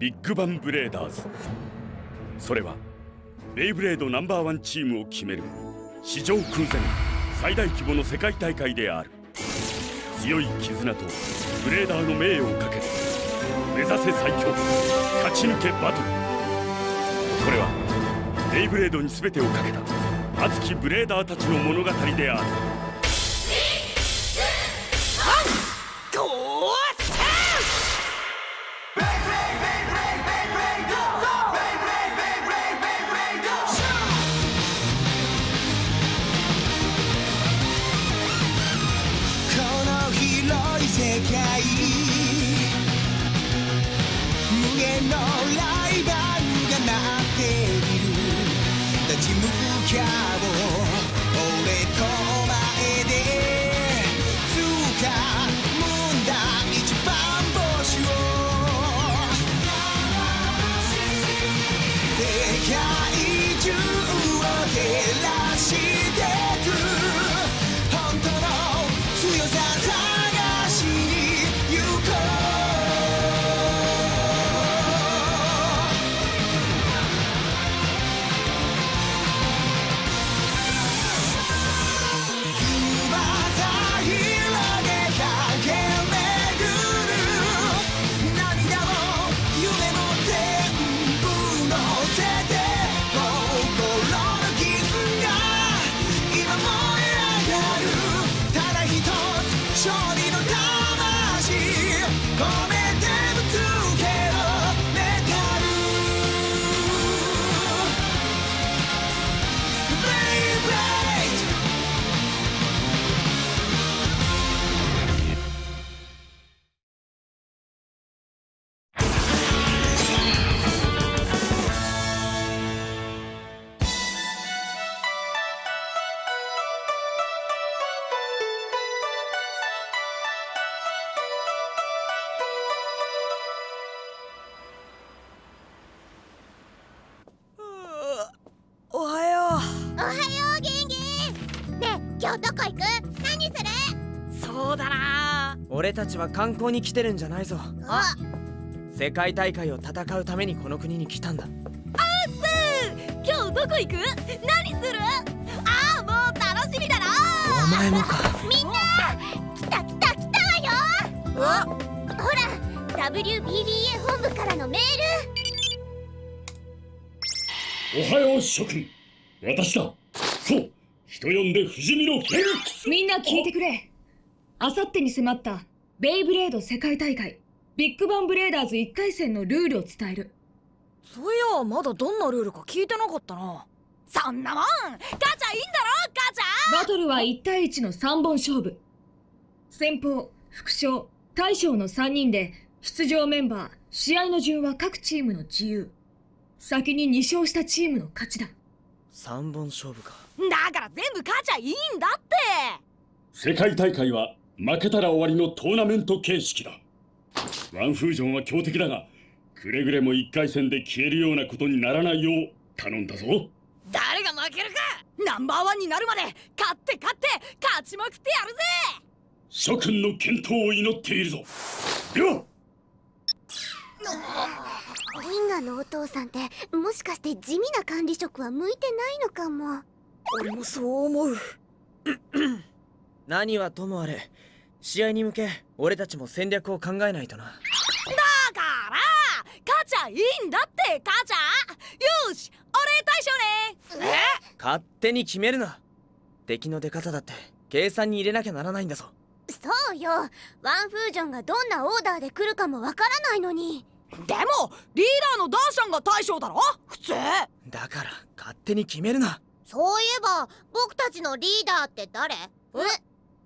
ビッグバンブレーダーズ。それはベイブレードNo.1チームを決める史上空前最大規模の世界大会である。強い絆とブレーダーの名誉をかけて目指せ最強、勝ち抜けバトル。これはベイブレードに全てをかけた熱きブレーダーたちの物語である。 無限のライバルが鳴っている。立ち向かおう俺と前で掴むんだ一番星を。世界中を照らしてく本当の強さ探しに行こう。 今日どこ行く？何する？ そうだな、俺たちは観光に来てるんじゃないぞ。 あ、 世界大会を戦うためにこの国に来たんだ。 今日どこ行く？何する？ああ、もう楽しみだな。 お前もか。 みんな来たわよ。ほら WBBA 本部からのメール。 おはよう諸君、私だ。そう、人呼んで不死身のフェニックス。 みんな聞いてくれ。あさってに迫ったベイブレード世界大会ビッグバンブレーダーズ1回戦のルールを伝える。 そういや、まだどんなルールか聞いてなかったな。 そんなもんガチャいいんだろガチャ。バトルは1対1の3本勝負。先鋒、副将、大将の3人で出場メンバー、試合の順は各チームの自由。先に2勝したチームの勝ちだ。 3本勝負か。 だから全部勝ちゃいいんだって。 世界大会は負けたら終わりのトーナメント形式だ。ワンフージョンは強敵だが、くれぐれも1回戦で消えるようなことにならないよう頼んだぞ。 誰が負けるかNo.1になるまで勝って勝ちまくってやるぜ。 諸君の健闘を祈っているぞ。ではリンガのお父さんってもしかして地味な管理職は向いてないのかも。 俺もそう思う。 何はともあれ、試合に向け俺たちも戦略を考えないとな。 だから勝ちゃいいんだって。勝ちゃよし、俺大将ね。 勝手に決めるな。敵の出方だって計算に入れなきゃならないんだぞ。 そうよ、ワンフージョンがどんなオーダーで来るかもわからないのに。 でもリーダーのダーシャンが大将だろ普通。 だから勝手に決めるな。 そういえば僕たちのリーダーって誰？ 俺で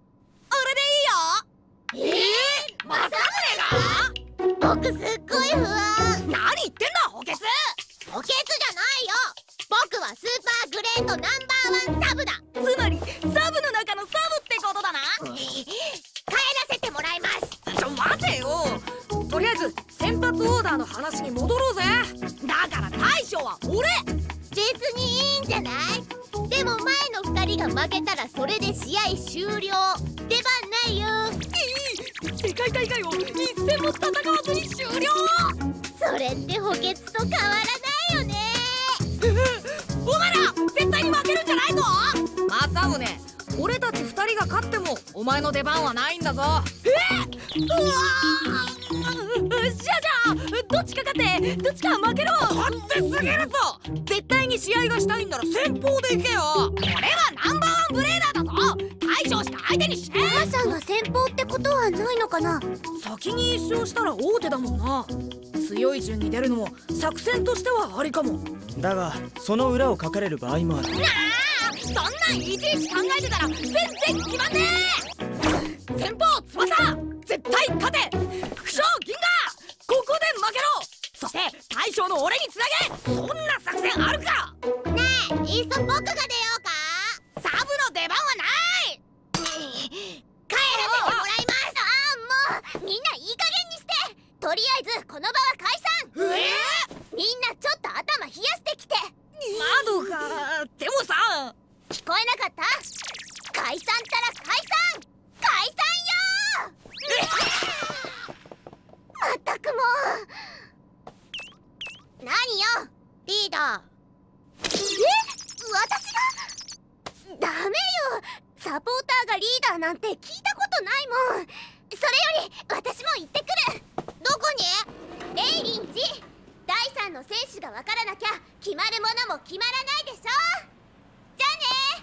いいよ。政宗が？ 僕すっごい不安。 何言ってんだホケス。 補欠じゃないよ。僕はスーパーグレートNo.1サブだ。 つまりサブの中のサブってことだな。 帰らせてもらいます。 待てよ。とりあえず先発オーダーの話に戻ろうぜ。だから大将は俺。 別にいいんじゃない？でも前の2人が負けたらそれで試合終了。出番ないよ。 世界大会を一戦も戦わずに終了。 それって出番はないんだぞ。うわー、じゃあどっちか勝ってどっちか負けろ。勝手すぎるぞ。絶対に試合がしたいんなら先方で行けよ。俺はナンバーワンブレーダーだぞ。大将しか相手にしねえ。 母さんが先方ってことはないのかな。 先に一勝したら大手だもんな。強い順に出るのも作戦としてはありかも。 だがその裏をかかれる場合もある。 そんなんいちいち考えてたら全然決まんねえ。先方翼絶対勝て。副将銀河ここで負けろ。そして大将の俺につなげ。そんな作戦あるか。 ねえ、いっそ僕が出ようか。 サブの出番はない。 帰らせてもらいます。もうみんないい加減にして。とりあえずこの場は解散。みんなちょっと頭冷やしてきて。 窓がでもさ、 聞こえなかった？解散ったら解散！解散よー！まったくもう。何よリーダー。私が？ダメよ。サポーターがリーダーなんて聞いたことないもん。それより私も行ってくる。どこに？レイリン寺。第3の選手が分からなきゃ決まるものも決まらないでしょ。じゃあね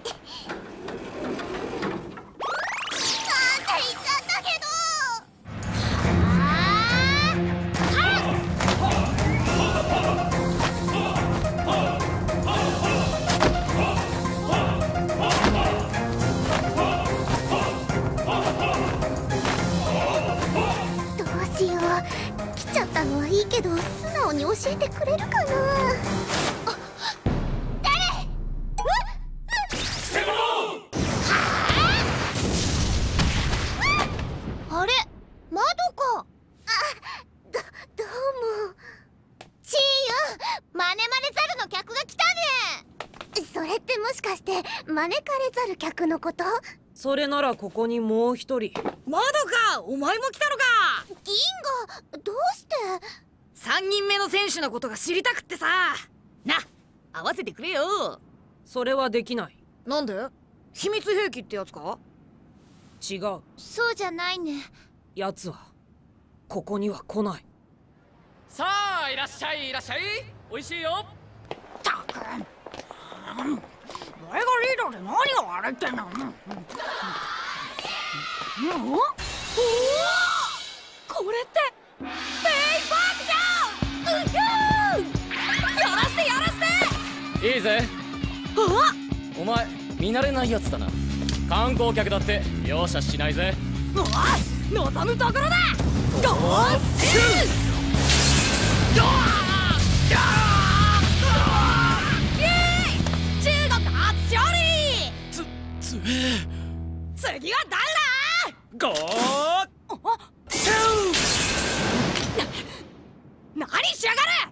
ー。って言っちゃったけど。どうしよう。来ちゃったのはいいけど素直に教えてくれるかな。あれ、窓か。どうも。チーユ、マネマネザルの客が来たね。それってもしかして招かれざる客のこと？ それならここにもう一人。窓か、お前も来たのか。 銀河、どうして？ 3人目の選手のことが知りたくってさ。な、合わせてくれよ。それはできない。なんで？秘密兵器ってやつか？違う。 そうじゃないね。 やつはここには来ない。 さあ、いらっしゃいいらっしゃい。美味しいよ。 たくん、俺がリーダーで何が悪いってんの。おお、これってベイパークじゃん。やらせてやらせて。 いいぜ。お前見慣れないやつだな。観光客だって容赦しないぜ。 おい、望むところだ。ゴー中国初勝利。次は誰だ。 ゴー何しやがる。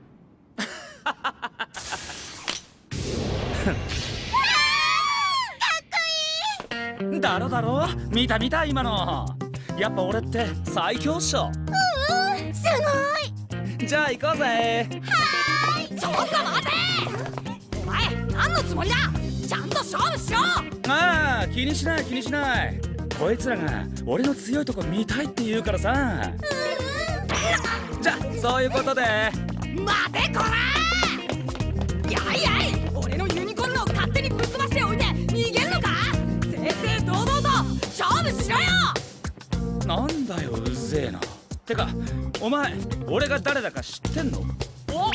だろだろ、見た見た今の。やっぱ俺って最強っしょ。 すごい。 じゃあ行こうぜ。 ちょっと待て。お前何のつもりだ。ちゃんと勝負しろ。 ああ、気にしない気にしない。こいつらが俺の強いとこ見たいって言うからさ。じゃあそういうことで。 待てこら。やいやい、俺のユニコーンを勝手にぶっ飛ばしておいて逃げんのか。正々堂々と勝負しろよ。 なんだよ、うぜえな。てかお前俺が誰だか知ってんの？ おっ、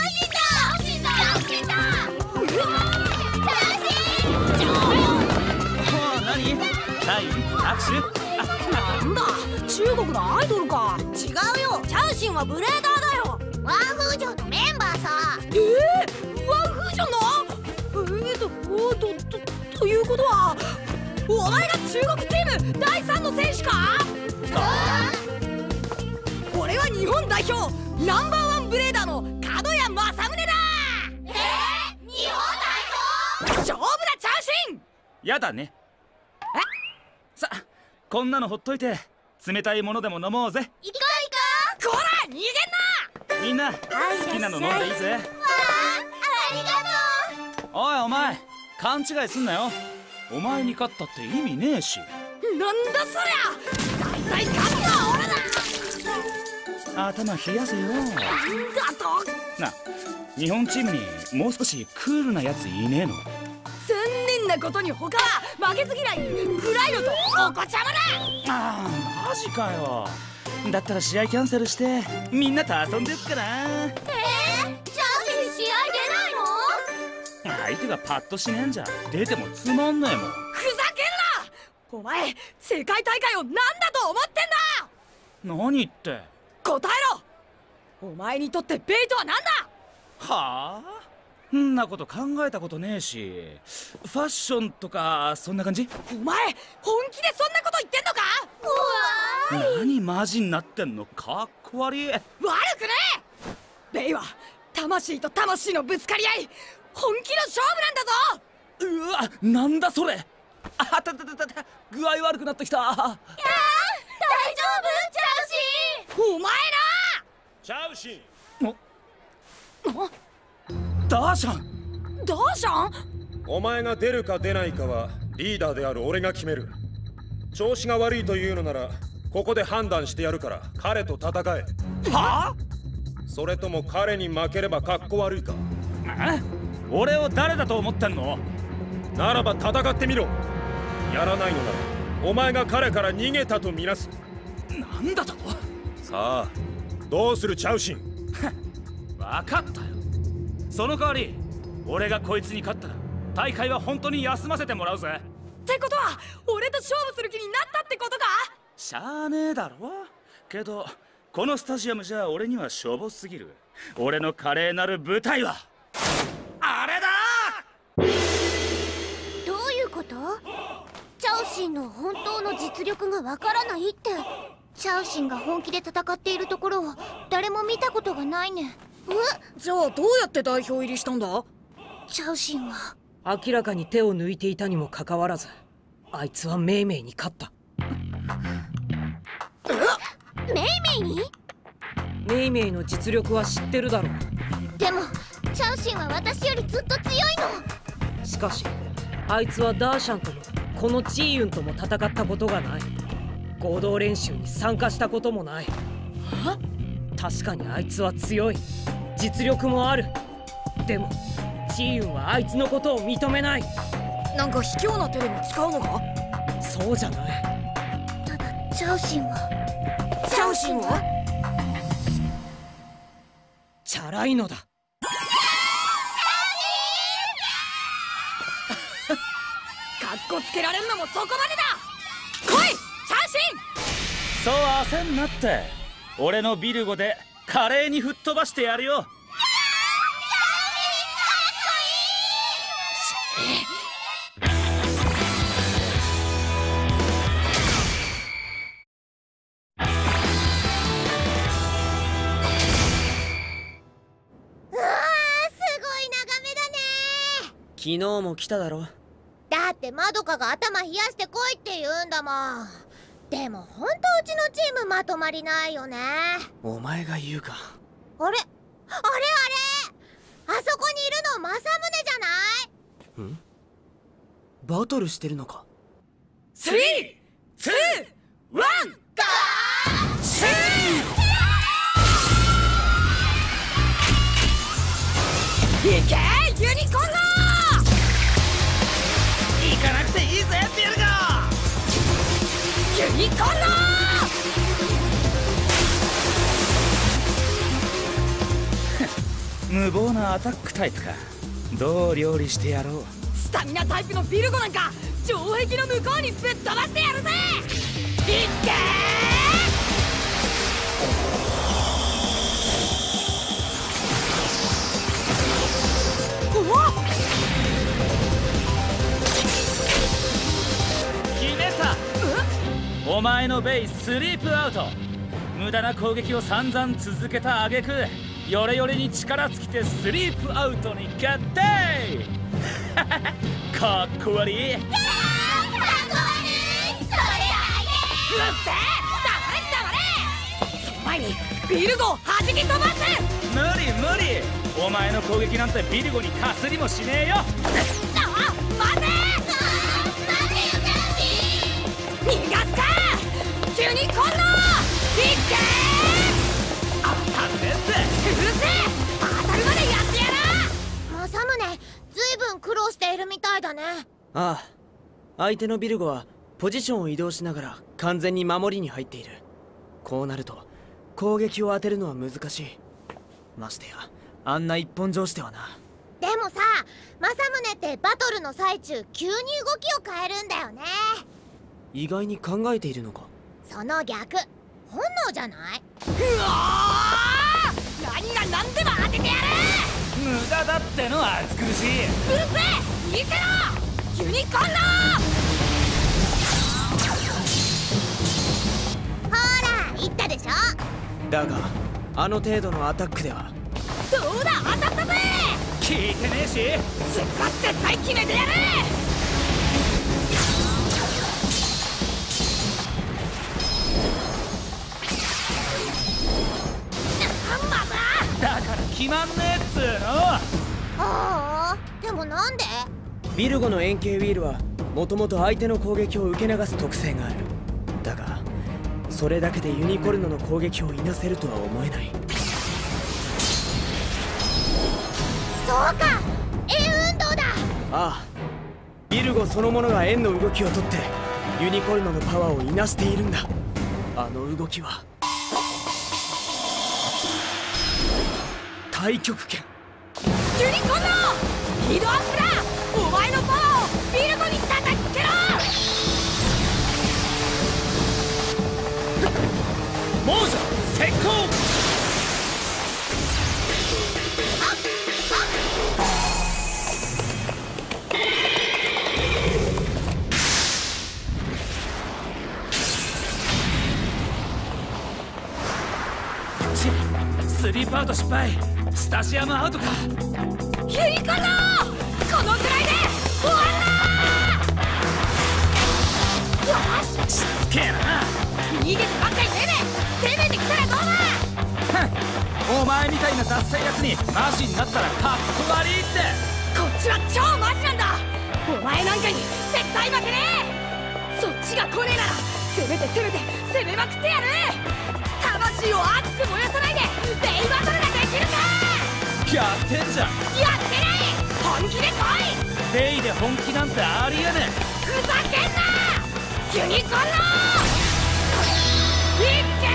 何？サイン？握手？ なんだ、中国のアイドルか。違うよ、チャウシンはブレーダーだよ。 ワンフージョンのメンバーさ。 ワンフージョンの？ということはお前が中国チーム第3の選手か？俺は日本代表ナンバーワンブレーダーの角谷正宗だ。 日本代表？ 勝負だチャウシン。 やだね。さあ、こんなのほっといて冷たいものでも飲もうぜ。 行こう。 こら逃げんな。 みんな好きなの飲んでいいぜ。 ありがとう。 おいお前、勘違いすんなよ。お前に勝ったって意味ねえし。 なんだそりゃ、大体勝つのは俺だ。 頭冷やせよ。 なんだと。 な、日本チームにもう少しクールなやついねえの？ 残念なことに他は負けず嫌い暗いのとお子ちゃまだ。 ああ、マジかよ。だったら試合キャンセルしてみんなと遊んでっかな。 じゃあ試合出ないの？ 相手がパッとしねえんじゃ出てもつまんねえもん。 ふざけんな。お前世界大会を何だと思ってんだ。 何って。 答えろ。お前にとってベイとは何だ。 はあ、んなこと考えたことねえし、ファッションとかそんな感じ？ お前本気でそんなこと言ってんのか。 何マジになってんの？かっこ悪い。 悪くねえ。ベイは魂と魂のぶつかり合い、本気の勝負なんだぞ。 うわ、なんだそれ。あたたたたた、具合悪くなってきた。 大丈夫チャウシー？ お前な。 チャウシン。 ダーシャン。 どうしゃん。 お前が出るか出ないかはリーダーである俺が決める。調子が悪いというのならここで判断してやるから彼と戦え。 はあ？ それとも彼に負ければかっこ悪いか？ 俺を誰だと思ってんの？ ならば戦ってみろ。やらないのならお前が彼から逃げたとみなす。 なんだと？ さあどうするチャウシン。 分かったよ。その代わり俺がこいつに勝ったら大会は本当に休ませてもらうぜ。 ってことは俺と勝負する気になったってことか？ しゃあねえだろ。けどこのスタジアムじゃ俺にはしょぼすぎる。俺の華麗なる舞台はあれだ。 どういうこと？チャウシンの本当の実力がわからないって。チャウシンが本気で戦っているところを誰も見たことがないね。 じゃあどうやって代表入りしたんだ？ チャウシンは明らかに手を抜いていたにもかかわらず、あいつはメイメイに勝った。 メイメイに？ メイメイの実力は知ってるだろう。 でもチャウシンは私よりずっと強いの。 しかしあいつはダーシャンともこのチーユンとも戦ったことがない。合同練習に参加したこともない。確かにあいつは強い、実力もある。でもチーユンはあいつのことを認めない。 なんか卑怯な手でも使うのか？ そうじゃない。 ただチャウシンはチャラいのだ。 かっこつけられんのもそこまでだ。来いチャウシン。 そう焦んなって。俺のビルゴで華麗に吹っ飛ばしてやるよ。 昨日も来ただろ。 だってまどかが頭冷やしてこいって言うんだもん。でも本当うちのチームまとまりないよね。 お前が言うか。 あれあそこにいるの正宗じゃない？ バトルしてるのか。 3、2、1、ゴーシュー。いけユニコーンゴー。 行かなくていいぜビルゴ。 ユニコーンゴー。無謀なアタックタイプか。どう料理してやろう。 スタミナタイプのビルゴなんか城壁の向こうにぶっ飛ばしてやるぜ。いって決めた。お前のベイスリープアウト。無駄な攻撃を散々続けた挙句ヨレヨレに力尽きてスリープアウトに決定。かっこ悪い。 うっせえ黙れ。その前にビルゴを弾き飛ばす。 無理無理。お前の攻撃なんてビルゴにかすりもしねえよ。 待て。 待てよチャウシン。 逃がすかユニコーンのいっけー当たんねってうるせえ当たるまでやってやら政宗ずいぶん苦労しているみたいだね。 ああ、相手のビルゴはポジションを移動しながら完全に守りに入っている。こうなると攻撃を当てるのは難しい。ましてやあんな一本上してはな。 でもさ、政宗ってバトルの最中急に動きを変えるんだよね。 意外に考えているのか。 その逆、本能じゃない？ うわー何が何でも当ててやる無駄だってのは暑苦しい。 うるせえ見てろユニコーンのほら言ったでしょ。 だがあの程度のアタックでは。 どうだ当たったぜ聞いてねえし。 絶対決めてやるだから決まんねえっつーの。 ああ、でもなんで？ ビルゴの円形ウィールはもともと相手の攻撃を受け流す特性がある。だがそれだけでユニコルノの攻撃をいなせるとは思えない。 そうか、円運動だ。 ああ、ビルゴそのものが円の動きをとってユニコルノのパワーをいなしているんだ。あの動きは太極拳。 ユニコーンのスピードアップだお前のパワーをビルドに叩きつけろ猛者先行。スリープアウト失敗。スタジアムアウトか。 ユニコーンのこのくらいで終わんなよししつけえな。 逃げてばっかりねえで攻めてきたらどうだお前みたいなダッサいやつにマジになったらかっこ悪いって。 こっちは超マジなんだお前なんかに絶対負けねえそっちが来ねえなら攻めまくってやる魂を熱く燃やさないでベイバトルができるかやってんじゃん。 やってない本気で来いデイで本気なんてありえねふざけんなユニコーンのいっけ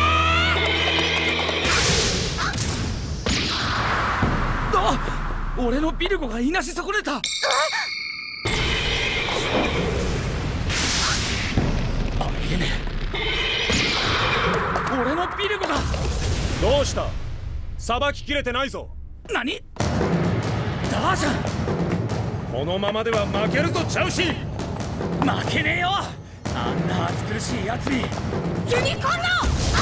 ー。あ、俺のビルゴがいなし損ねた。ありえねえ。俺のビルゴが。 どうした？さばききれてないぞ。 何？ダージャン。 このままでは負けるぞチャウシン。 負けねえよあんな暑苦しいやつに。 ユニコーンの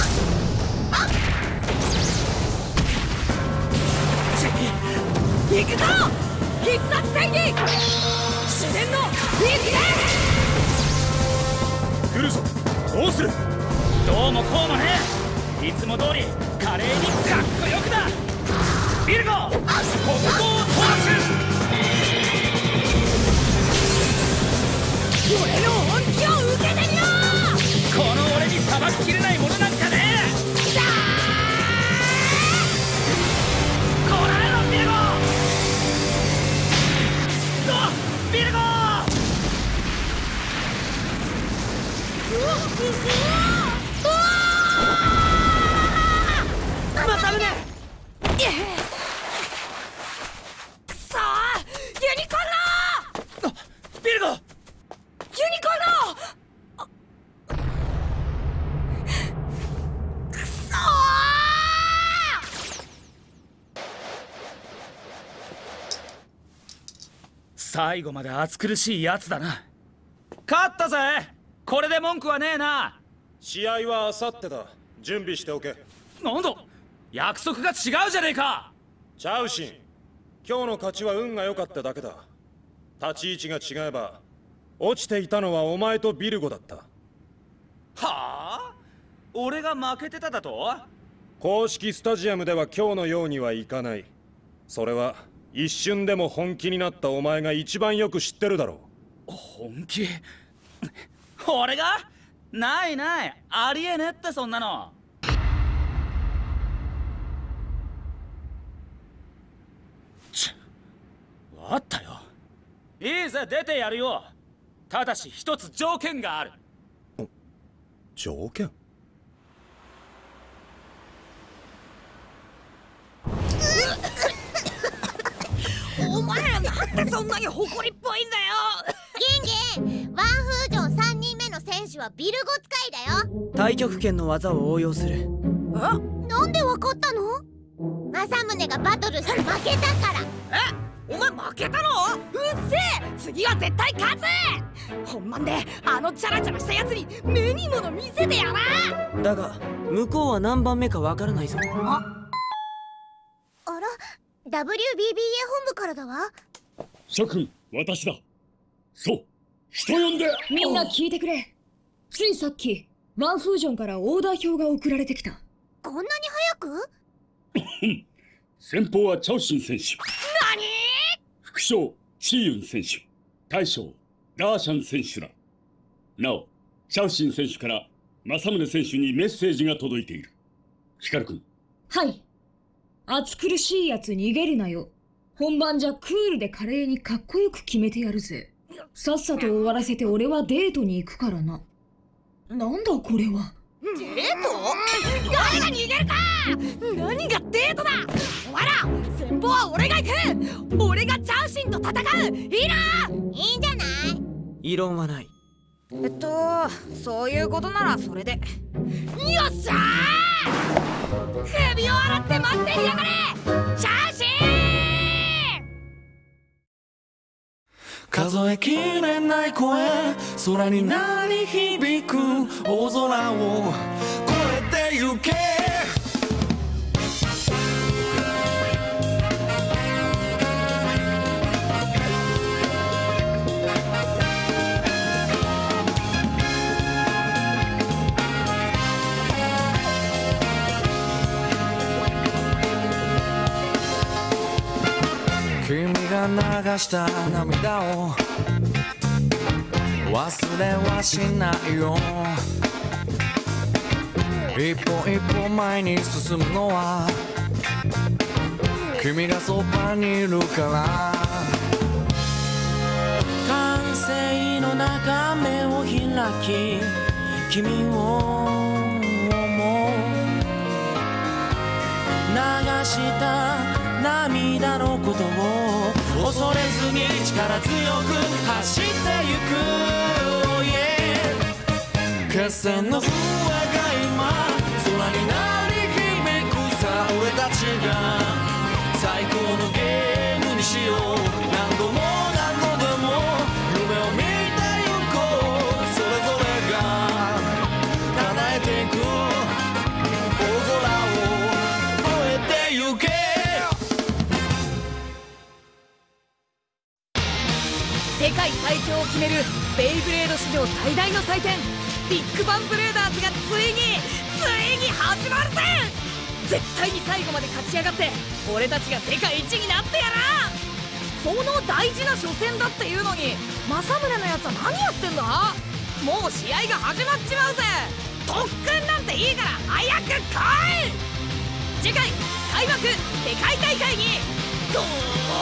行くぞ必殺戦に自然の力で来るぞ。どうする？ どうもこうもねえ。いつも通り華麗にかっこよくだ。ビルゴコンボを飛ばす。 俺の本気を受けてみろこの俺にさばききれないものなんかねえ。こらえろビルゴ。ビルゴ政宗くそユニコーンのビルゴユニコーンのくそ最後まで暑苦しいやつだな。勝ったぜ。これで文句はねえな。 試合はあさってだ。準備しておけ。 なんだ約束が違うじゃねえか。 チャウシン、今日の勝ちは運が良かっただけだ。立ち位置が違えば落ちていたのはお前とビルゴだった。 はあ、俺が負けてただと？ 公式スタジアムでは今日のようにはいかない。それは一瞬でも本気になったお前が一番よく知ってるだろう。 本気？ 俺が？ないない、ありえねってそんなの。わったよ。いいぜ、出てやるよ。ただし一つ条件がある。 条件？ お前らなんでそんなに誇りっぽいんだよ。 ゲンゲン、ワンフージョン3人目の選手はビルゴ使いだよ。 太極拳の技を応用する。 なんでわかったの？政宗がバトルして負けたから。 お前負けたの？うっせえ、次は絶対勝つ。本番であのチャラチャラしたやつに目に物見せてやな。 だが向こうは何番目かわからないぞ。 あら、WBBA 本部からだわ。 諸君、私だ。そう、人呼んで。 みんな聞いてくれ。ついさっきワンフージョンからオーダー表が送られてきた。 こんなに早く？ 先方はチャオシン選手、 何？ 副将チーユン選手、大将ダーシャン選手だ。なお、チャオシン選手から政宗選手にメッセージが届いている。ヒカル君。 はい。暑苦しいやつ逃げるなよ。本番じゃクールで華麗にかっこよく決めてやるぜ。さっさと終わらせて俺はデートに行くからな。なんだこれは。 デート？誰が逃げるか！何がデートだ！お前ら、先方は俺が行く！俺がチャウシンと戦う！いいな！ いいんじゃない？ 異論はない。 そういうことならそれで。よっしゃー！首を洗って待っていやがれ！チャウシン！ 数えきれない声、空に鳴り響く大空を越えてゆけ。君が流した涙を忘れはしないよ。一歩一歩前に進むのは君がそばにいるから。完成の中目を開き君を思う。流した涙のことを恐れずに力強く走ってゆく、oh yeah、 決戦の笛が今空に鳴り響くさ。俺たちが最高のゲームにしよう。何度も何度でも夢を見てゆこう。それぞれが叶えていく大空を越えてゆけ。 世界最強を決めるベイブレード史上最大の祭典、ビッグバンブレーダーズがついに始まるぜ。絶対に最後まで勝ち上がって俺たちが世界一になってやら。その大事な初戦だっていうのに政宗のやつは何やってんだ。もう試合が始まっちまうぜ。特訓なんていいから早く来い。次回開幕世界大会にゴー